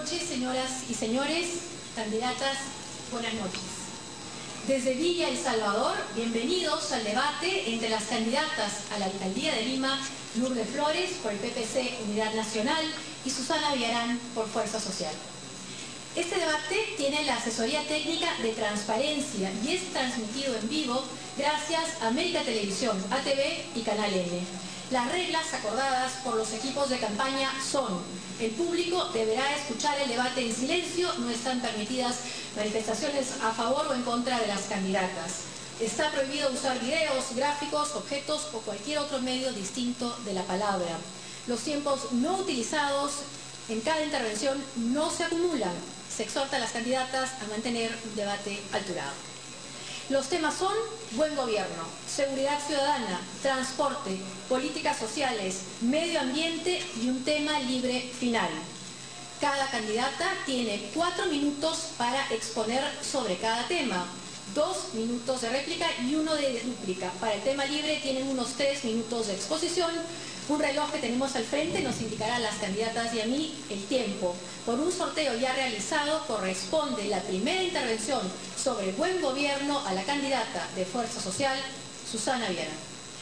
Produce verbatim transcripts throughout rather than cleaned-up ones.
noches, señoras y señores, candidatas, buenas noches. Desde Villa El Salvador, bienvenidos al debate entre las candidatas a la Alcaldía de Lima, Lourdes Flores por el P P C Unidad Nacional y Susana Villarán por Fuerza Social. Este debate tiene la asesoría técnica de Transparencia y es transmitido en vivo gracias a América Televisión, A T V y Canal N. Las reglas acordadas por los equipos de campaña son: el público deberá escuchar el debate en silencio, no están permitidas manifestaciones a favor o en contra de las candidatas. Está prohibido usar videos, gráficos, objetos o cualquier otro medio distinto de la palabra. Los tiempos no utilizados en cada intervención no se acumulan. Se exhorta a las candidatas a mantener un debate alturado. Los temas son buen gobierno, seguridad ciudadana, transporte, políticas sociales, medio ambiente y un tema libre final. Cada candidata tiene cuatro minutos para exponer sobre cada tema, dos minutos de réplica y uno de dúplica. Para el tema libre tienen unos tres minutos de exposición. Un reloj que tenemos al frente nos indicará a las candidatas y a mí el tiempo. Por un sorteo ya realizado corresponde la primera intervención sobre el buen gobierno a la candidata de Fuerza Social, Susana Villarán.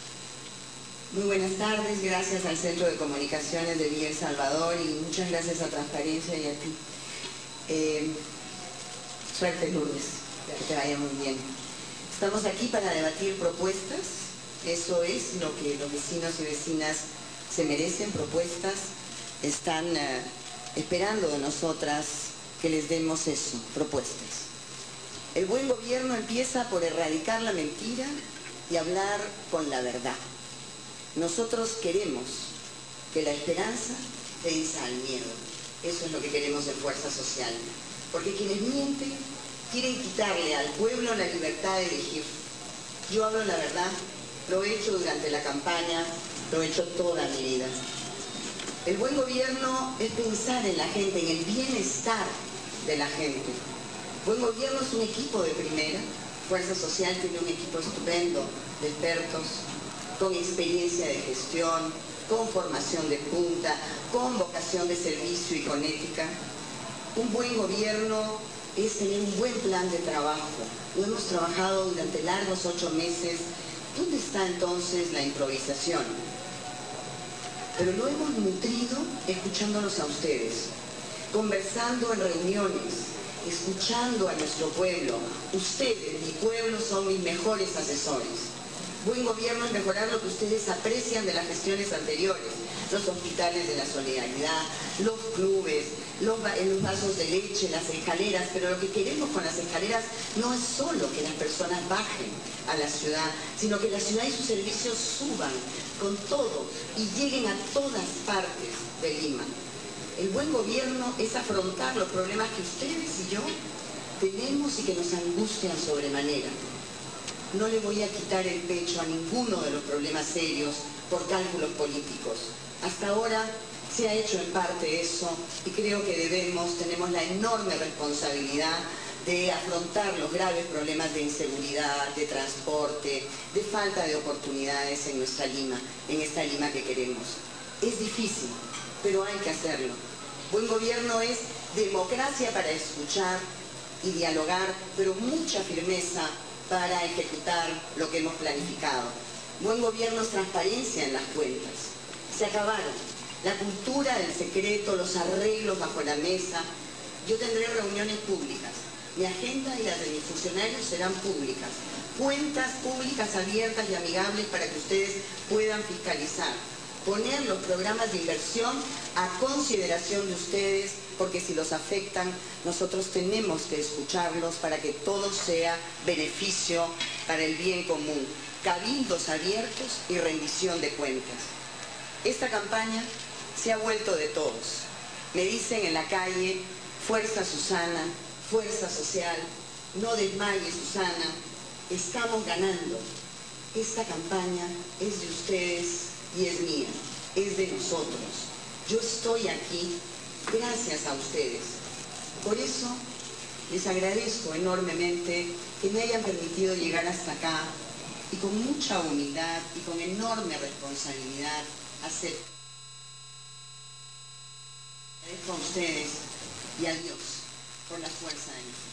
Muy buenas tardes, gracias al Centro de Comunicaciones de Villa El Salvador y muchas gracias a Transparencia y a ti. Eh, suerte, Lourdes, que te vaya muy bien. Estamos aquí para debatir propuestas. Eso es lo que los vecinos y vecinas se merecen, propuestas. Están uh, esperando de nosotras que les demos eso, propuestas. El buen gobierno empieza por erradicar la mentira y hablar con la verdad. Nosotros queremos que la esperanza venza al miedo. Eso es lo que queremos en Fuerza Social. Porque quienes mienten quieren quitarle al pueblo la libertad de elegir. Yo hablo la verdad. Lo he hecho durante la campaña, lo he hecho toda mi vida. El buen gobierno es pensar en la gente, en el bienestar de la gente. Buen gobierno es un equipo de primera. Fuerza Social tiene un equipo estupendo de expertos, con experiencia de gestión, con formación de punta, con vocación de servicio y con ética. Un buen gobierno es tener un buen plan de trabajo. Lo hemos trabajado durante largos ocho meses. ¿Dónde está entonces la improvisación? Pero lo hemos nutrido escuchándonos a ustedes, conversando en reuniones, escuchando a nuestro pueblo. Ustedes, mi pueblo, son mis mejores asesores. Buen gobierno es mejorar lo que ustedes aprecian de las gestiones anteriores. Los hospitales de la solidaridad, los clubes, los, los vasos de leche, las escaleras. Pero lo que queremos con las escaleras no es solo que las personas bajen a la ciudad, sino que la ciudad y sus servicios suban con todo y lleguen a todas partes de Lima. El buen gobierno es afrontar los problemas que ustedes y yo tenemos y que nos angustian sobremanera. No le voy a quitar el pecho a ninguno de los problemas serios por cálculos políticos. Hasta ahora se ha hecho en parte eso y creo que debemos, tenemos la enorme responsabilidad de afrontar los graves problemas de inseguridad, de transporte, de falta de oportunidades en nuestra Lima, en esta Lima que queremos. Es difícil, pero hay que hacerlo. Buen gobierno es democracia para escuchar y dialogar, pero mucha firmeza para ejecutar lo que hemos planificado. Buen gobierno es transparencia en las cuentas. Se acabaron la cultura del secreto, los arreglos bajo la mesa. Yo tendré reuniones públicas. Mi agenda y las de mis funcionarios serán públicas. Cuentas públicas abiertas y amigables para que ustedes puedan fiscalizar. Poner los programas de inversión a consideración de ustedes, porque si los afectan, nosotros tenemos que escucharlos para que todo sea beneficio para el bien común. Cabildos abiertos y rendición de cuentas. Esta campaña se ha vuelto de todos. Me dicen en la calle: Fuerza Susana, Fuerza Social, no desmayes Susana, estamos ganando. Esta campaña es de ustedes y es mía, es de nosotros. Yo estoy aquí gracias a ustedes. Por eso les agradezco enormemente que me hayan permitido llegar hasta acá y con mucha humildad y con enorme responsabilidad hacer. Agradezco a ustedes y a Dios por la fuerza de mi fe.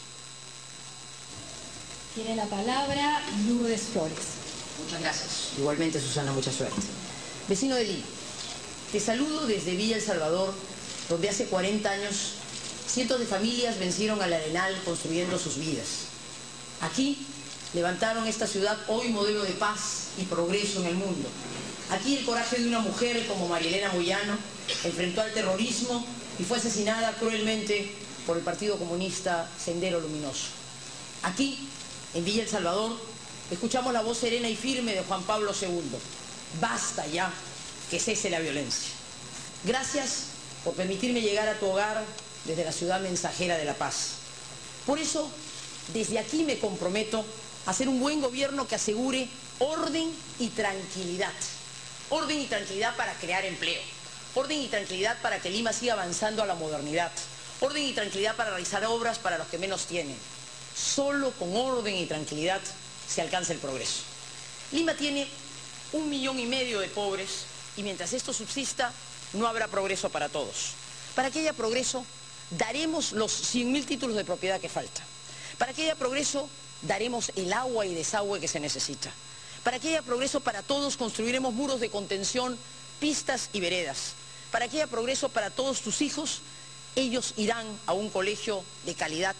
Tiene la palabra Lourdes Flores. Muchas gracias. Igualmente, Susana, mucha suerte. Vecino de Lima, te saludo desde Villa El Salvador, donde hace cuarenta años cientos de familias vencieron al Arenal construyendo sus vidas. Aquí levantaron esta ciudad hoy modelo de paz y progreso en el mundo. Aquí el coraje de una mujer como Marielena Moyano enfrentó al terrorismo y fue asesinada cruelmente por el Partido Comunista Sendero Luminoso. Aquí, en Villa El Salvador, escuchamos la voz serena y firme de Juan Pablo segundo. Basta ya, que cese la violencia. Gracias por permitirme llegar a tu hogar desde la ciudad mensajera de la paz. Por eso, desde aquí me comprometo a hacer un buen gobierno que asegure orden y tranquilidad. Orden y tranquilidad para crear empleo. Orden y tranquilidad para que Lima siga avanzando a la modernidad. Orden y tranquilidad para realizar obras para los que menos tienen. Solo con orden y tranquilidad se alcanza el progreso. Lima tiene un millón y medio de pobres y mientras esto subsista no habrá progreso para todos. Para que haya progreso daremos los cien mil títulos de propiedad que faltan. Para que haya progreso daremos el agua y desagüe que se necesita. Para que haya progreso para todos construiremos muros de contención, pistas y veredas. Para que haya progreso para todos tus hijos, ellos irán a un colegio de calidad,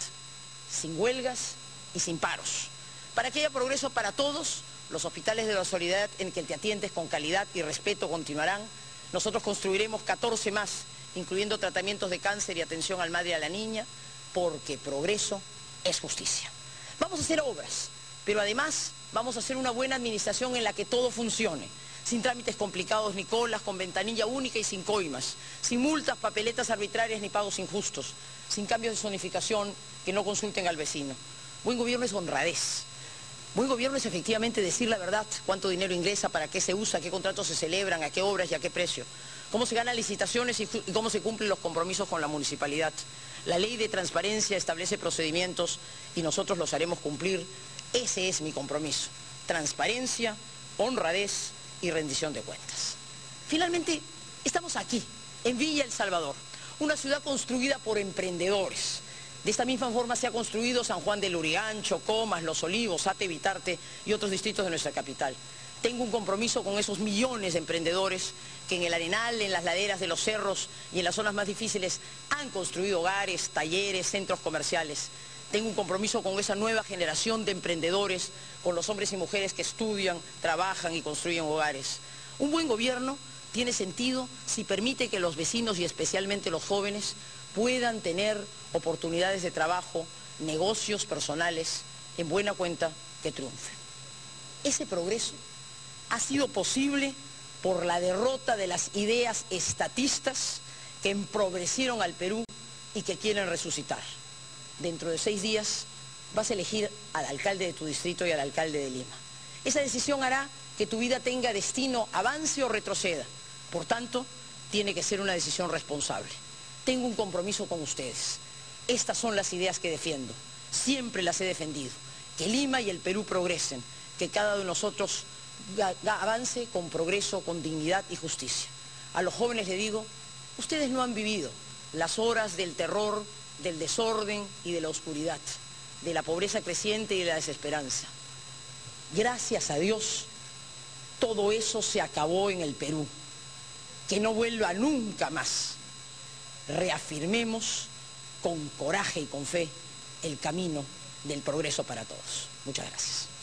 sin huelgas y sin paros. Para que haya progreso para todos, los hospitales de la solidaridad en que te atiendes con calidad y respeto continuarán. Nosotros construiremos catorce más, incluyendo tratamientos de cáncer y atención al madre y a la niña, porque progreso es justicia. Vamos a hacer obras, pero además vamos a hacer una buena administración en la que todo funcione, sin trámites complicados ni colas, con ventanilla única y sin coimas, sin multas, papeletas arbitrarias ni pagos injustos, sin cambios de zonificación que no consulten al vecino. Buen gobierno es honradez. Buen gobierno es efectivamente decir la verdad, cuánto dinero ingresa, para qué se usa, qué contratos se celebran, a qué obras y a qué precio, cómo se ganan licitaciones y cómo se cumplen los compromisos con la municipalidad. La ley de transparencia establece procedimientos y nosotros los haremos cumplir. Ese es mi compromiso. Transparencia, honradez y rendición de cuentas. Finalmente, estamos aquí, en Villa El Salvador, una ciudad construida por emprendedores. De esta misma forma se ha construido San Juan del Lurigancho, Comas, Los Olivos, Ate, Vitarte y otros distritos de nuestra capital. Tengo un compromiso con esos millones de emprendedores que en el Arenal, en las laderas de los cerros y en las zonas más difíciles han construido hogares, talleres, centros comerciales. Tengo un compromiso con esa nueva generación de emprendedores, con los hombres y mujeres que estudian, trabajan y construyen hogares. Un buen gobierno tiene sentido si permite que los vecinos y especialmente los jóvenes puedan tener oportunidades de trabajo, negocios personales, en buena cuenta que triunfen. Ese progreso ha sido posible por la derrota de las ideas estatistas que empobrecieron al Perú y que quieren resucitar. Dentro de seis días vas a elegir al alcalde de tu distrito y al alcalde de Lima. Esa decisión hará que tu vida tenga destino, avance o retroceda. Por tanto, tiene que ser una decisión responsable. Tengo un compromiso con ustedes. Estas son las ideas que defiendo. Siempre las he defendido. Que Lima y el Perú progresen. Que cada uno de nosotros avance con progreso, con dignidad y justicia. A los jóvenes les digo, ustedes no han vivido las horas del terror, del desorden y de la oscuridad, de la pobreza creciente y de la desesperanza. Gracias a Dios, todo eso se acabó en el Perú. Que no vuelva nunca más. Reafirmemos con coraje y con fe el camino del progreso para todos. Muchas gracias.